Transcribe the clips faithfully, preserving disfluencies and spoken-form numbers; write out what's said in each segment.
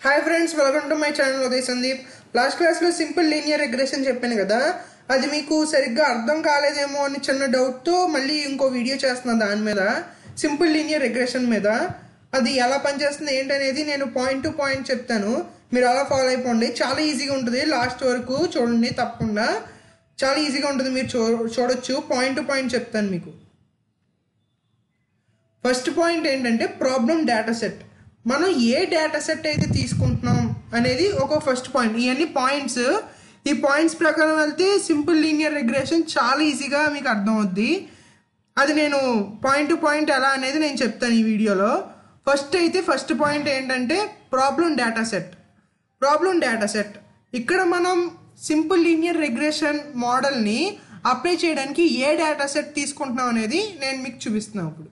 Hi friends, welcome to my channel Uday Sandeep. Last క్లాస్లో simple linear regression చెప్పాను కదా, అది మీకు సరిగ్గా అర్థం కాలేదేమో అని చిన్న డౌట్తో మళ్ళీ ఇంకో వీడియో చేస్తున్నాను దాని మీద, సింపుల్ లీనియర్ రిగ్రెషన్ మీద. అది ఎలా పనిచేస్తుంది ఏంటనేది నేను పాయింట్ టు పాయింట్ చెప్తాను, మీరు అలా ఫాలో అయిపోండి. చాలా ఈజీగా ఉంటుంది, లాస్ట్ వరకు చూడండి తప్పకుండా. చాలా ఈజీగా ఉంటుంది, మీరు చూ చూడొచ్చు పాయింట్ టు పాయింట్ చెప్తాను మీకు. ఫస్ట్ పాయింట్ ఏంటంటే ప్రాబ్లం డేటా సెట్. మనం ఏ డేటా సెట్ అయితే తీసుకుంటున్నాం అనేది ఒక ఫస్ట్ పాయింట్. ఇవన్నీ పాయింట్స్, ఈ పాయింట్స్ ప్రకారం వెళ్తే సింపుల్ లీనియర్ రిగ్రెషన్ చాలా ఈజీగా మీకు అర్థం అవుద్ది. అది నేను పాయింట్ టు పాయింట్ ఎలా అనేది నేను చెప్తాను ఈ వీడియోలో. ఫస్ట్ అయితే ఫస్ట్ పాయింట్ ఏంటంటే problem data set. Problem data set ఇక్కడ మనం సింపుల్ లీనియర్ రిగ్రెషన్ మోడల్ని అప్లై చేయడానికి ఏ డేటా సెట్ తీసుకుంటున్నాం అనేది నేను మీకు చూపిస్తున్నాను. ఇప్పుడు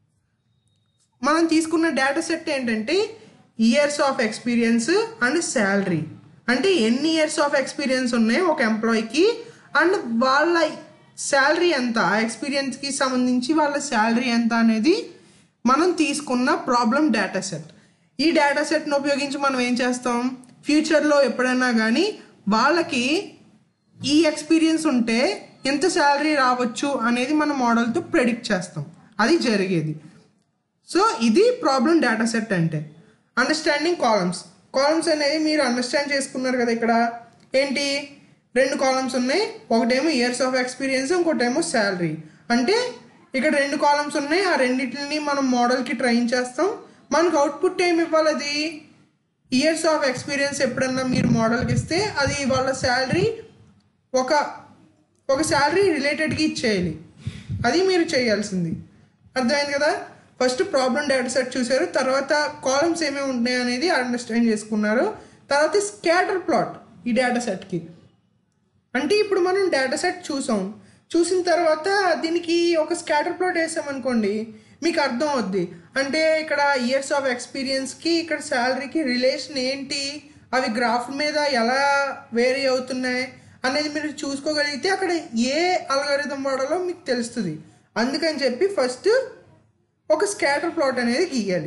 మనం తీసుకున్న డేటా సెట్ ఏంటంటే years of experience and salary. అంటే ఎన్ని ఇయర్స్ ఆఫ్ ఎక్స్పీరియన్స్ ఉన్నాయి ఒక ఎంప్లాయీకి అండ్ వాళ్ళ శాలరీ ఎంత, ఆ ఎక్స్పీరియన్స్కి సంబంధించి వాళ్ళ శాలరీ ఎంత అనేది మనం తీసుకున్న ప్రాబ్లం డేటా సెట్. ఈ డేటా సెట్ను ఉపయోగించి మనం ఏం చేస్తాం, ఫ్యూచర్లో ఎప్పుడైనా కానీ వాళ్ళకి ఈ ఎక్స్పీరియన్స్ ఉంటే ఎంత శాలరీ రావచ్చు అనేది మన మోడల్తో ప్రెడిక్ట్ చేస్తాం. అది జరిగేది. సో ఇది ప్రాబ్లం డేటా సెట్ అంటే. Understanding columns. కాలమ్స్ అనేది మీరు అండర్స్టాండ్ చేసుకున్నారు కదా, ఇక్కడ ఏంటి రెండు కాలమ్స్ ఉన్నాయి, ఒకటేమో ఇయర్స్ ఆఫ్ ఎక్స్పీరియన్స్, ఇంకోటేమో శాలరీ. అంటే ఇక్కడ రెండు కాలమ్స్ ఉన్నాయి, ఆ రెండింటిని మనం మోడల్కి ట్రైన్ చేస్తాం. మనకు అవుట్పుట్ ఏమి ఇవ్వాలి, అది ఇయర్స్ ఆఫ్ ఎక్స్పీరియన్స్. ఎప్పుడన్నా మీరు మోడల్కి ఇస్తే అది వాళ్ళ శాలరీ ఒక ఒక శాలరీ రిలేటెడ్గా ఇచ్చేయాలి. అది మీరు చేయాల్సింది. అర్థమైంది కదా. ఫస్ట్ ప్రాబ్లం డేటా సెట్ చూసారు, తర్వాత కాలమ్స్ ఏమేమి ఉంటాయి అనేది అండర్స్టాండ్ చేసుకున్నారు, తర్వాత స్కాటర్ ప్లాట్ ఈ డేటా సెట్కి. అంటే ఇప్పుడు మనం డేటా సెట్ చూసాం, చూసిన తర్వాత దీనికి ఒక స్కాటర్ ప్లాట్ వేసామనుకోండి మీకు అర్థం అవుద్ది. అంటే ఇక్కడ ఇయర్స్ ఆఫ్ ఎక్స్పీరియన్స్కి ఇక్కడ శాలరీకి రిలేషన్ ఏంటి, అవి గ్రాఫ్ మీద ఎలా వేరీ అవుతున్నాయి అనేది మీరు చూసుకోగలిగితే అక్కడ ఏ అల్గారిథం వాడాలో మీకు తెలుస్తుంది. అందుకని చెప్పి ఫస్ట్ ఒక స్కాటర్ ప్లాట్ అనేది గీయాలి.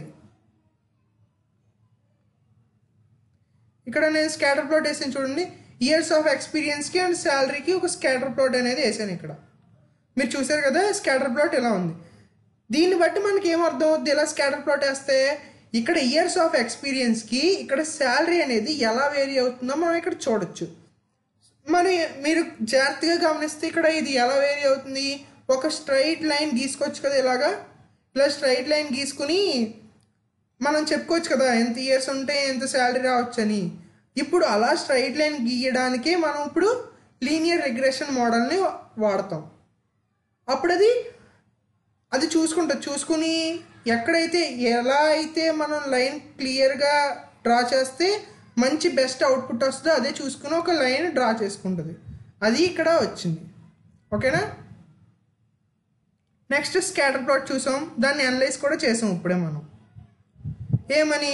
ఇక్కడ నేను స్కాటర్ ప్లాట్ వేసాను చూడండి, ఇయర్స్ ఆఫ్ ఎక్స్పీరియన్స్కి అండ్ శాలరీకి ఒక స్కాటర్ ప్లాట్ అనేది వేసాను. ఇక్కడ మీరు చూసారు కదా, స్కాటర్ ప్లాట్ ఎలా ఉంది. దీన్ని బట్టి మనకి ఏం అర్థం అవుద్ది, ఇలా స్కాటర్ ప్లాట్ వేస్తే ఇక్కడ ఇయర్స్ ఆఫ్ ఎక్స్పీరియన్స్కి ఇక్కడ శాలరీ అనేది ఎలా వేరీ అవుతుందో మనం ఇక్కడ చూడొచ్చు. మరి మీరు జాగ్రత్తగా గమనిస్తే ఇక్కడ ఇది ఎలా వేరీ అవుతుంది, ఒక స్ట్రైట్ లైన్ గీసుకోవచ్చు కదా, ఇలాగా ఇలా స్ట్రైట్ లైన్ గీసుకుని మనం చెప్పుకోవచ్చు కదా ఎంత ఇయర్స్ ఉంటే ఎంత శాలరీ రావచ్చు అని. ఇప్పుడు అలా స్ట్రైట్ లైన్ గీయడానికే మనం ఇప్పుడు లీనియర్ రిగ్రెషన్ మోడల్ని వాడతాం. అప్పుడు అది అది చూసుకుంటాం, చూసుకుని ఎక్కడైతే ఎలా అయితే మనం లైన్ క్లియర్గా డ్రా చేస్తే మంచి బెస్ట్ అవుట్పుట్ వస్తుందో అదే చూసుకుని ఒక లైన్ డ్రా చేసుకుంటుంది. అది ఇక్కడ వచ్చింది. ఓకేనా. నెక్స్ట్ స్కాటర్ ప్లాట్ చూసాం, దాన్ని అనలైజ్ కూడా చేసాం ఇప్పుడే మనం. ఏమని,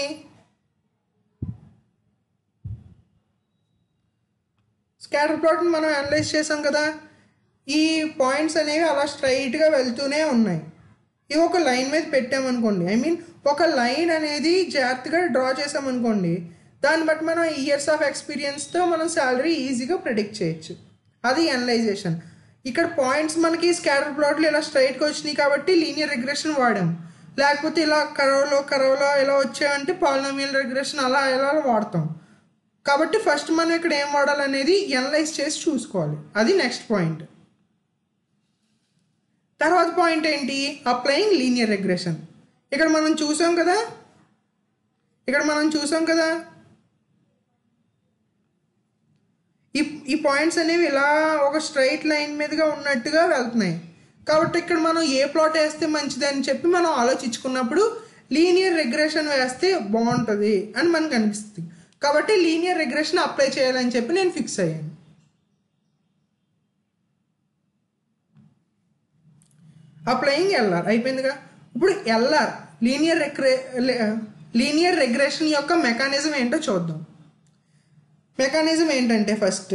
స్కాటర్ ప్లాట్ని మనం అనలైజ్ చేసాం కదా, ఈ పాయింట్స్ అనేవి అలా స్ట్రైట్గా వెళ్తూనే ఉన్నాయి. ఇవి ఒక లైన్ మీద పెట్టామనుకోండి, ఐ మీన్ ఒక లైన్ అనేది జాగ్రత్తగా డ్రా చేసామనుకోండి, దాన్ని బట్టి మనం ఇయర్స్ ఆఫ్ ఎక్స్పీరియన్స్తో మనం శాలరీ ఈజీగా ప్రిడిక్ట్ చేయొచ్చు. అది అనలైజేషన్. ఇక్కడ పాయింట్స్ మనకి స్కాటర్ ప్లాట్లు ఇలా స్ట్రైట్గా వచ్చినాయి కాబట్టి లీనియర్ రిగ్రెషన్ వాడాం, లేకపోతే ఇలా కరవలో కరవలో ఇలా వచ్చాయంటే పాలినామియల్ రిగ్రెషన్ అలా ఎలా వాడతాం. కాబట్టి ఫస్ట్ మనం ఇక్కడ ఏం వాడాలనేది అనలైజ్ చేసి చూసుకోవాలి. అది నెక్స్ట్ పాయింట్. తర్వాత పాయింట్ ఏంటి, అప్లయింగ్ లీనియర్ రిగ్రెషన్. ఇక్కడ మనం చూసాం కదా ఇక్కడ మనం చూసాం కదా ఈ ఈ పాయింట్స్ అనేవి ఇలా ఒక స్ట్రైట్ లైన్ మీదుగా ఉన్నట్టుగా వెళ్తున్నాయి. కాబట్టి ఇక్కడ మనం ఏ ప్లాట్ వేస్తే మంచిది అని చెప్పి మనం ఆలోచించుకున్నప్పుడు లీనియర్ రిగ్రెషన్ వేస్తే బాగుంటుంది అని మనకు అనిపిస్తుంది. కాబట్టి లీనియర్ రిగ్రెషన్ అప్లై చేయాలని చెప్పి నేను ఫిక్స్ అయ్యాను. అప్లయింగ్ ఎల్ఆర్ అయిపోయిందిగా. ఇప్పుడు ఎల్ఆర్ లీనియర్ రిగ్రె లీనియర్ రిగ్రెషన్ యొక్క మెకానిజం ఏంటో చూద్దాం. మెకానిజం ఏంటంటే ఫస్ట్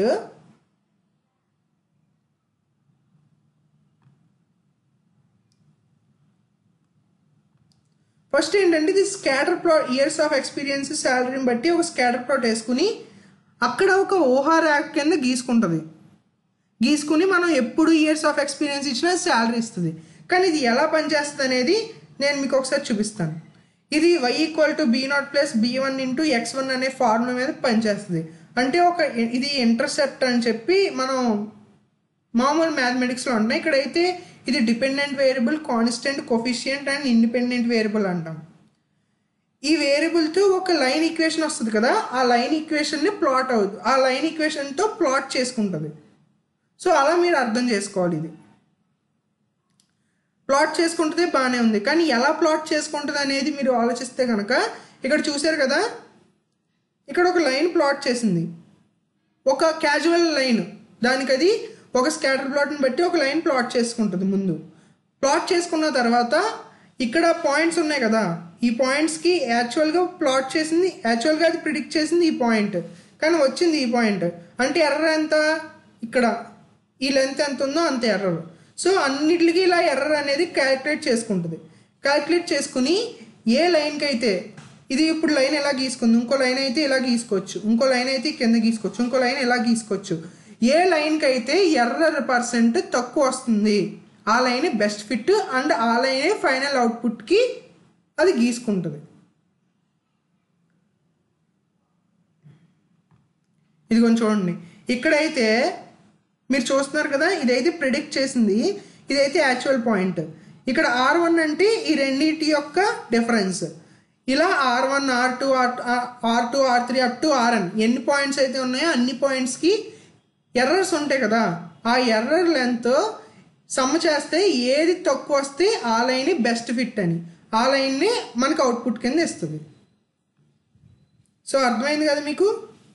ఫస్ట్ ఏంటంటే ఇది scatter plot, years of experience శాలరీని బట్టి ఒక స్కాటర్ ప్లాట్ వేసుకుని అక్కడ ఒక ఊహా ర్యాక్ కింద గీసుకుంటుంది. గీసుకుని మనం ఎప్పుడు ఇయర్స్ ఆఫ్ ఎక్స్పీరియన్స్ ఇచ్చినా శాలరీ ఇస్తుంది. కానీ ఇది ఎలా పనిచేస్తుంది అనేది నేను మీకు ఒకసారి చూపిస్తాను. ఇది Y equal to B naught plus B one into X one అనే ఫార్ములా మీద పనిచేస్తుంది. అంటే ఒక ఇది ఇంటర్సెప్ట్ అని చెప్పి మనం మామూలు మ్యాథమెటిక్స్లో ఉంటాయి. ఇక్కడైతే ఇది dependent variable, constant, coefficient and independent variable అంటాం. ఈ వేరియబుల్తో ఒక లైన్ ఈక్వేషన్ వస్తుంది కదా, ఆ లైన్ ఈక్వేషన్ని ప్లాట్ అవుతుంది, ఆ లైన్ ఈక్వేషన్తో ప్లాట్ చేసుకుంటుంది. సో అలా మీరు అర్థం చేసుకోవాలి. ఇది ప్లాట్ చేసుకుంటుంది బాగానే ఉంది, కానీ ఎలా ప్లాట్ చేసుకుంటుంది అనేది మీరు ఆలోచిస్తే కనుక ఇక్కడ చూసారు కదా, ఇక్కడ ఒక లైన్ ప్లాట్ చేసింది, ఒక క్యాజువల్ లైన్. దానికి అది ఒక స్కాటర్ ప్లాట్ని బట్టి ఒక లైన్ ప్లాట్ చేసుకుంటుంది. ముందు ప్లాట్ చేసుకున్న తర్వాత ఇక్కడ పాయింట్స్ ఉన్నాయి కదా, ఈ పాయింట్స్కి యాక్చువల్గా ప్లాట్ చేసింది, యాక్చువల్గా అది ప్రిడిక్ట్ చేసింది ఈ పాయింట్, కానీ వచ్చింది ఈ పాయింట్. అంటే ఎర్రర్ ఎంత, ఇక్కడ ఈ లెంత్ ఎంత ఉందో అంత ఎర్రర్. సో అన్నిటికీ ఇలా ఎర్రర్ అనేది క్యాలిక్యులేట్ చేసుకుంటుంది. క్యాలిక్యులేట్ చేసుకుని ఏ లైన్కి అయితే ఇది ఇప్పుడు లైన్ ఎలా గీసుకుంది, ఇంకో లైన్ అయితే ఇలా గీసుకోవచ్చు, ఇంకో లైన్ అయితే కింద గీసుకోవచ్చు, ఇంకో లైన్ ఎలా గీసుకోవచ్చు. ఏ లైన్కి అయితే ఎర్రర్ పర్సెంట్ తక్కువ వస్తుంది ఆ లైన్ బెస్ట్ ఫిట్ అండ్ ఆ లైనే ఫైనల్ అవుట్పుట్కి అది గీసుకుంటుంది. ఇది కొంచెం చూడండి, ఇక్కడైతే మీరు చూస్తున్నారు కదా, ఇదైతే ప్రిడిక్ట్ చేసింది, ఇదైతే యాక్చువల్ పాయింట్. ఇక్కడ ఆర్ వన్ అంటే ఈ రెండింటి యొక్క డిఫరెన్స్. ఇలా R one, R two, R R two, R three up to R N ఎన్ని పాయింట్స్ అయితే ఉన్నాయో అన్ని పాయింట్స్కి ఎర్రర్స్ ఉంటాయి కదా, ఆ ఎర్రర్ లెంత్ సమ్ చేస్తే ఏది తక్కువ వస్తే ఆ లైన్ బెస్ట్ ఫిట్ అని, ఆ లైన్ని మనకు అవుట్పుట్ కింద ఇస్తుంది. సో అర్థమైంది కదా మీకు?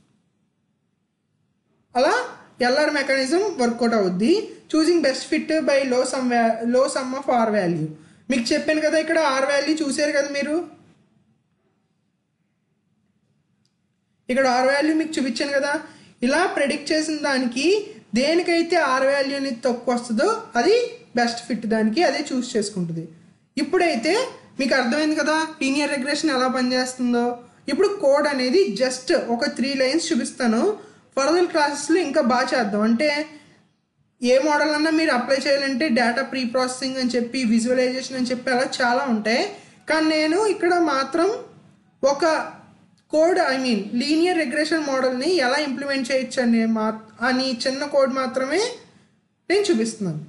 అలా ఎల్ఆర్ మెకానిజం వర్కౌట్ అవుద్ది. Choosing best fit by low sum low sum of R value. మీకు చెప్పాను కదా, ఇక్కడ ఆర్ వాల్యూ చూసారు కదా మీరు, ఇక్కడ ఆర్ వాల్యూ మీకు చూపించాను కదా. ఇలా ప్రెడిక్ట్ చేసిన దానికి దేనికైతే ఆర్ వాల్యూని తక్కువ వస్తుందో అది బెస్ట్ ఫిట్, దానికి అదే చూస్ చేసుకుంటుంది. ఇప్పుడైతే మీకు అర్థమైంది కదా లీనియర్ రిగ్రెషన్ ఎలా పనిచేస్తుందో. ఇప్పుడు కోడ్ అనేది జస్ట్ ఒక త్రీ లైన్స్ చూపిస్తాను, ఫర్దర్ క్లాసెస్లో ఇంకా బాగా చేద్దాం. అంటే ఏ మోడల్ అన్నా మీరు అప్లై చేయాలంటే డేటా ప్రీ ప్రాసెసింగ్ అని చెప్పి, విజువలైజేషన్ అని చెప్పి అలా చాలా ఉంటాయి. కానీ నేను ఇక్కడ మాత్రం ఒక code, I mean linear regression మోడల్ని ఎలా ఇంప్లిమెంట్ చేయొచ్చు అనే మా అని చిన్న కోడ్ మాత్రమే నేను చూపిస్తున్నాను.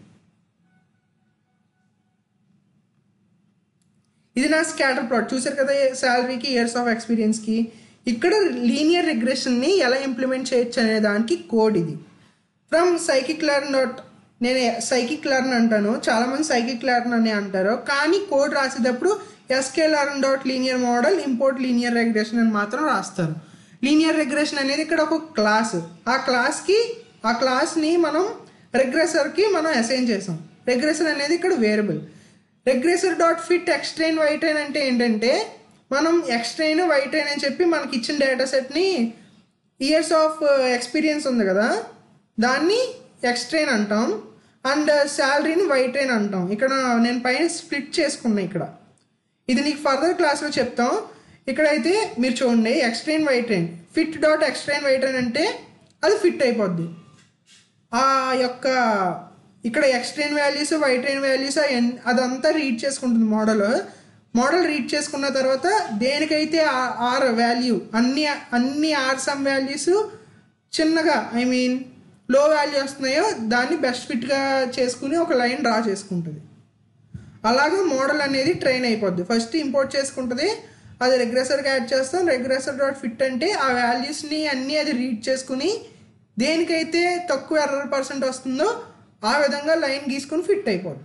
ఇది నా స్కాటర్ ప్లాట్ చూసారు కదా, శాలరీకి, ఇయర్స్ ఆఫ్ ఎక్స్పీరియన్స్కి. ఇక్కడ లీనియర్ రిగ్రెషన్ని ఎలా ఇంప్లిమెంట్ చేయొచ్చు అనే దానికి కోడ్ ఇది. ఫ్రమ్ సైకిక్ లెర్న్ డాట్, నేను సైకిక్ లెర్న్ అంటాను, చాలామంది సైకిక్ లెర్న్ అని అంటారు, కానీ కోడ్ రాసేటప్పుడు S K learn dot linear model import linear regression అని మాత్రం రాస్తారు. లీనియర్ రిగ్రెషన్ అనేది ఇక్కడ ఒక క్లాస్, ఆ క్లాస్కి ఆ క్లాస్ని మనం రిగ్రెసర్కి మనం అసైన్ చేసాం. రిగ్రెసర్ అనేది ఇక్కడ variable. Regressor dot fit x train y train అంటే ఏంటంటే, మనం ఎక్స్ట్రైన్ వైట్రైన్ అని చెప్పి మనకి ఇచ్చిన డేటా సెట్ని ఇయర్స్ ఆఫ్ ఎక్స్పీరియన్స్ ఉంది కదా, దాన్ని ఎక్స్ట్రైన్ అంటాం, అండ్ శాలరీని వైట్రైన్ అంటాం. ఇక్కడ నేను పైన స్ప్లిట్ చేసుకున్నా, ఇక్కడ ఇది నీకు ఫర్దర్ క్లాస్లో చెప్తాం. ఇక్కడైతే మీరు చూడండి, x train y train fit dot x train y train అంటే అది ఫిట్ అయిపోద్ది. ఆ యొక్క ఇక్కడ ఎక్స్ట్రైన్ వాల్యూస్, వైట్రైన్ వాల్యూస్ అదంతా రీడ్ చేసుకుంటుంది మోడల్. మోడల్ రీడ్ చేసుకున్న తర్వాత దేనికైతే ఆర్ వాల్యూ, అన్ని అన్ని ఆర్ సమ్ వాల్యూస్ చిన్నగా, ఐ మీన్ లో వాల్యూ వస్తున్నాయో దాన్ని బెస్ట్ ఫిట్గా చేసుకుని ఒక లైన్ డ్రా చేసుకుంటుంది. అలాగే మోడల్ అనేది ట్రైన్ అయిపోద్ది. ఫస్ట్ ఇంపోర్ట్ చేసుకుంటుంది, అది రెగ్రెసర్కి యాడ్ చేస్తాం. రెగ్రెసర్ డాట్ ఫిట్ అంటే ఆ వాల్యూస్ని అన్నీ అది రీడ్ చేసుకుని దేనికైతే తక్కువ ఎర్రర్ పర్సెంట్ వస్తుందో ఆ విధంగా లైన్ గీసుకుని ఫిట్ అయిపోద్ది.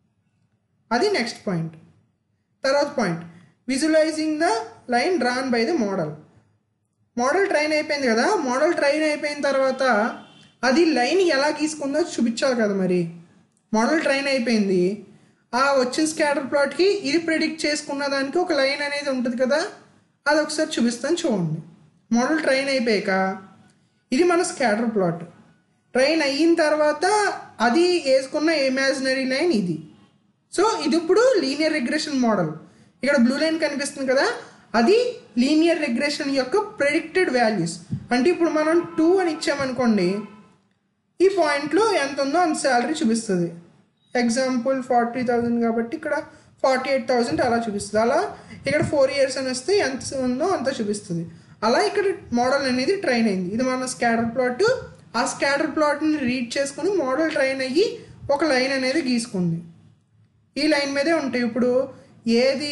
అది నెక్స్ట్ పాయింట్. తర్వాత point, visualizing the line drawn by the model. Model train అయిపోయింది కదా, మోడల్ ట్రైన్ అయిపోయిన తర్వాత అది లైన్ ఎలా గీసుకుందో చూపించాలి కదా. మరి మోడల్ ట్రైన్ అయిపోయింది, ఆ వచ్చిన స్కాటర్ ప్లాట్కి ఇది ప్రిడిక్ట్ చేసుకున్న దానికి ఒక లైన్ అనేది ఉంటుంది కదా, అది ఒకసారి చూపిస్తాను చూడండి. మోడల్ ట్రైన్ అయిపోయాక ఇది మన స్కాటర్ ప్లాట్. ట్రైన్ అయిన తర్వాత అది వేసుకున్న ఇమాజినరీ లైన్ ఇది. సో ఇది ఇప్పుడు లీనియర్ రిగ్రెషన్ మోడల్. ఇక్కడ బ్లూ లైన్ కనిపిస్తుంది కదా, అది లీనియర్ రిగ్రెషన్ యొక్క ప్రెడిక్టెడ్ వాల్యూస్. అంటే ఇప్పుడు మనం టూ అని ఇచ్చామనుకోండి, ఈ పాయింట్లో ఎంత ఉందో అంత శాలరీ చూపిస్తుంది. ఎగ్జాంపుల్ ఫార్టీ థౌజండ్ కాబట్టి ఇక్కడ ఫార్టీ ఎయిట్ థౌజండ్ అలా చూపిస్తుంది. అలా ఇక్కడ ఫోర్ ఇయర్స్ అని వస్తే ఎంత ఉందో అంత చూపిస్తుంది. అలా ఇక్కడ మోడల్ అనేది ట్రైన్ అయింది. ఇది మన స్కాటర్ ప్లాట్. ఆ స్కాటర్ ప్లాట్ని రీడ్ చేసుకుని మోడల్ ట్రైన్ అయ్యి ఒక లైన్ అనేది గీసుకుంది. ఈ లైన్ మీదే ఉంటాయి. ఇప్పుడు ఏది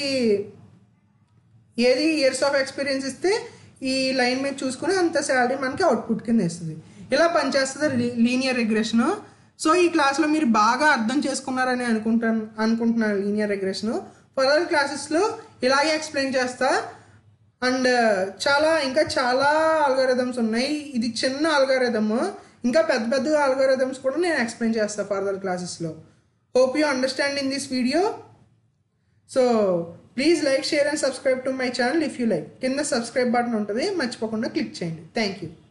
ఏది ఇయర్స్ ఆఫ్ ఎక్స్పీరియన్స్ ఇస్తే ఈ లైన్ మీద చూసుకుని అంత శాలరీ మనకి అవుట్పుట్ కింద ఇస్తుంది. ఇలా పనిచేస్తుంది లీనియర్ రిగ్రెషన్. సో ఈ క్లాస్లో మీరు బాగా అర్థం చేసుకున్నారని అనుకుంటాను అనుకుంటున్నాను లీనియర్ రిగ్రెషన్. ఫర్దర్ క్లాసెస్లో ఇలాగే ఎక్స్ప్లెయిన్ చేస్తా. అండ్ చాలా ఇంకా చాలా ఆల్గారిథమ్స్ ఉన్నాయి. ఇది చిన్న ఆల్గారిథమ్, ఇంకా పెద్ద పెద్ద ఆల్గారిథమ్స్ కూడా నేను ఎక్స్ప్లెయిన్ చేస్తాను ఫర్దర్ క్లాసెస్లో. Hope you understand in this video. So please like, share and subscribe to my channel if you like. కింద సబ్స్క్రైబ్ బటన్ ఉంటుంది, మర్చిపోకుండా క్లిక్ చేయండి. Thank you.